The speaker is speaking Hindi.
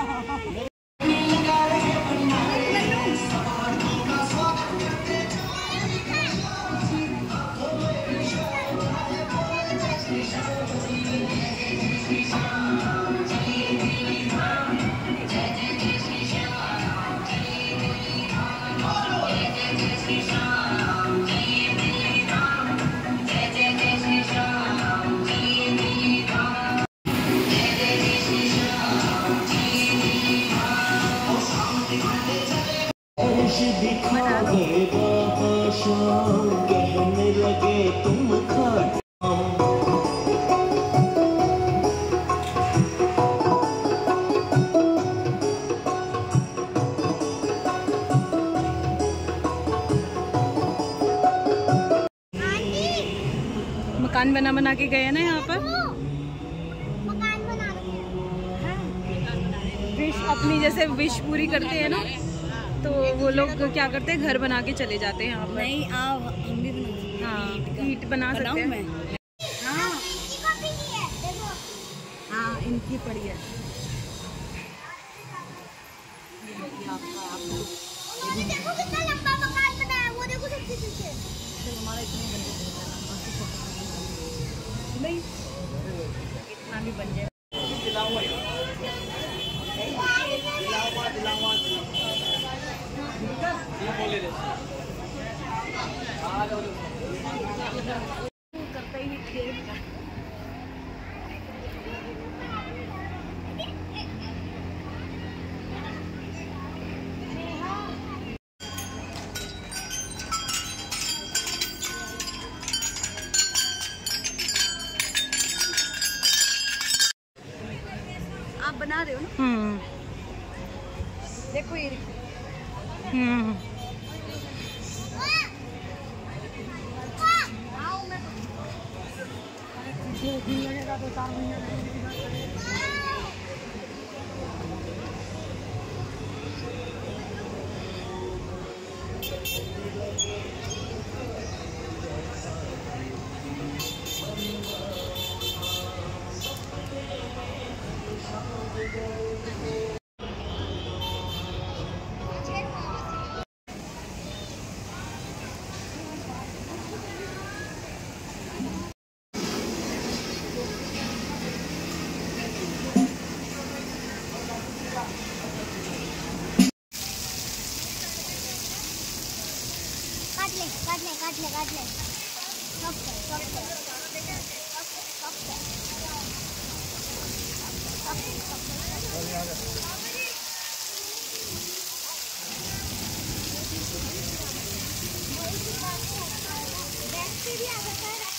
कहने लगे तुम मकान बना बना के गए हैं ना यहाँ पर। मकान बना विश अपनी जैसे विश पूरी करते हैं ना, तो वो लोग क्या करते हैं, घर बना के चले जाते हैं यहाँ पर। नहीं आप हम भी बना, हाँ ईंट बना सकते हैं। मैं हाँ हाँ इनकी पड़ी है। देखो कितना लंबा मकान बना है, वो देखो सबसे पीछे। हमारा नहीं इतना भी बन जाए। करता ही नहीं। आप बना रहे हो ना? देखो ये लगेगा तो 4 महीने काट ले सब